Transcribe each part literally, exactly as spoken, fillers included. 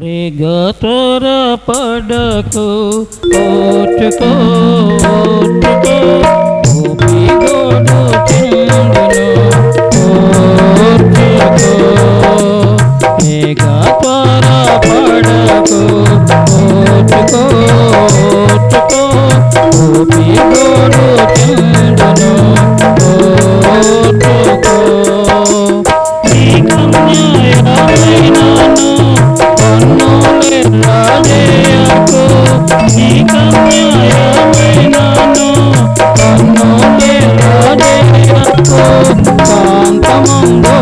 రేగతర పడకు ఓటుకో ఓటుకో ఓపిగోడు చెందును ఓటుకో రేగతర పడకు ఓటుకో ఓటుకో ఓపిగోడు చెందును ఓటుకో నీ కన్యాయమైనను కన్నులే రాజేయకు నీ కన్యాయమైనను కన్నులే రాజేయకు కాంతమందు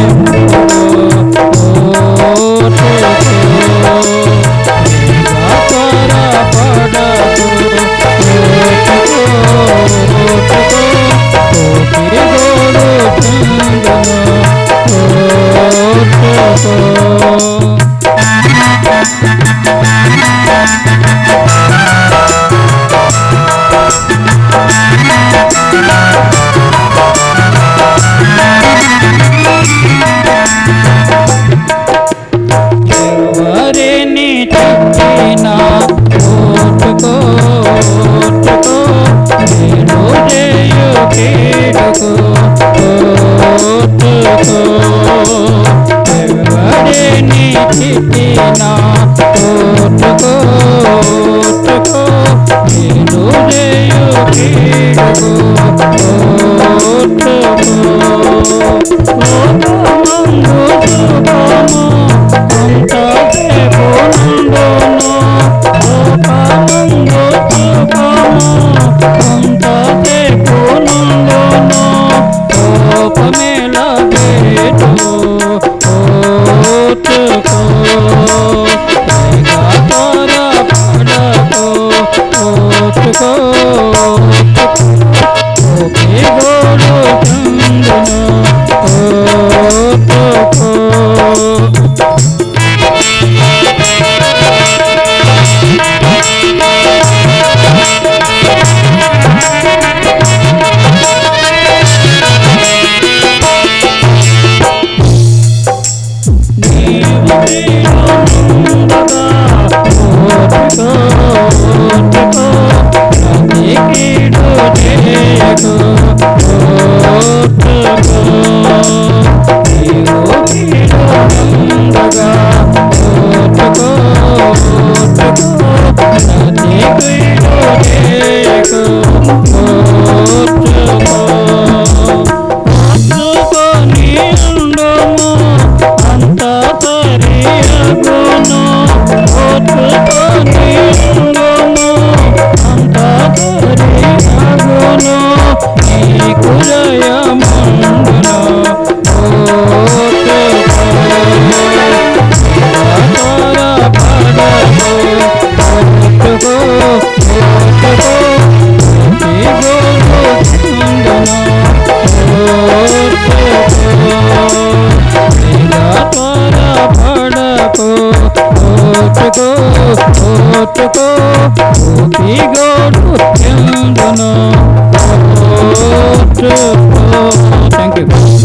ఎవరిని చెప్పినా ఓటుకో ఓటుకో నేను చేయు కీడుకు ఓటుకో ఎవరిని తిట్టినా ఓటుకో ఓటుకో నేను చేయు కీడుకు ఓటుకో లోకమందు సుఖము అంతసేపు నందును లోకమందు సుఖము అంతసేపు నందును కోపమేల వేటు ఓటుకో రేగతర పడకు ఓటుకో ఓపిగోడు చెందును ఓటుకో ఓటుకో ఓటుకో ఓపిగోడు చెందును ఓటుకో. Thank you.